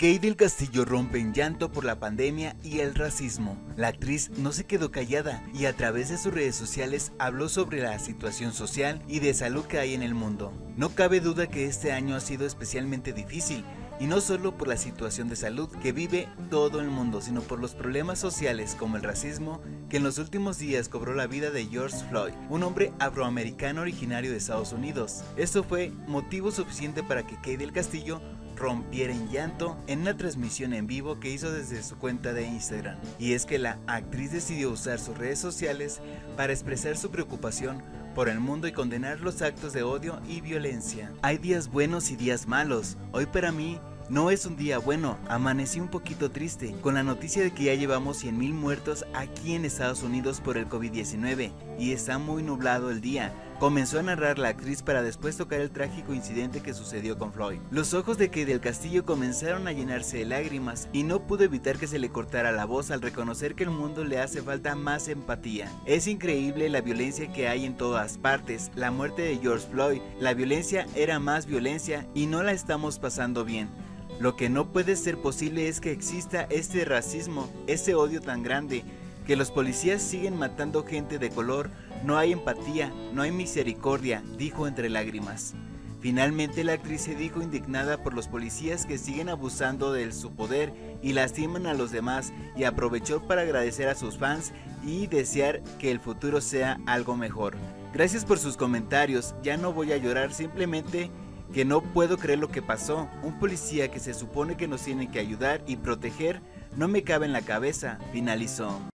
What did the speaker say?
Kate del Castillo rompe en llanto por la pandemia y el racismo. La actriz no se quedó callada y a través de sus redes sociales habló sobre la situación social y de salud que hay en el mundo. No cabe duda que este año ha sido especialmente difícil, y no solo por la situación de salud que vive todo el mundo, sino por los problemas sociales como el racismo que en los últimos días cobró la vida de George Floyd, un hombre afroamericano originario de Estados Unidos. Esto fue motivo suficiente para que Kate del Castillo rompiera en llanto en una transmisión en vivo que hizo desde su cuenta de Instagram. Y es que la actriz decidió usar sus redes sociales para expresar su preocupación por el mundo y condenar los actos de odio y violencia. Hay días buenos y días malos. Hoy para mí no es un día bueno, amanecí un poquito triste con la noticia de que ya llevamos 100,000 muertos aquí en Estados Unidos por el COVID-19 y está muy nublado el día, comenzó a narrar la actriz para después tocar el trágico incidente que sucedió con Floyd. Los ojos de Kate del Castillo comenzaron a llenarse de lágrimas y no pudo evitar que se le cortara la voz al reconocer que al mundo le hace falta más empatía. Es increíble la violencia que hay en todas partes, la muerte de George Floyd, la violencia era más violencia y no la estamos pasando bien. Lo que no puede ser posible es que exista este racismo, ese odio tan grande, que los policías siguen matando gente de color, no hay empatía, no hay misericordia, dijo entre lágrimas. Finalmente la actriz se dijo indignada por los policías que siguen abusando de su poder y lastiman a los demás, y aprovechó para agradecer a sus fans y desear que el futuro sea algo mejor. Gracias por sus comentarios, ya no voy a llorar, simplemente que no puedo creer lo que pasó. Un policía que se supone que nos tiene que ayudar y proteger, no me cabe en la cabeza, finalizó.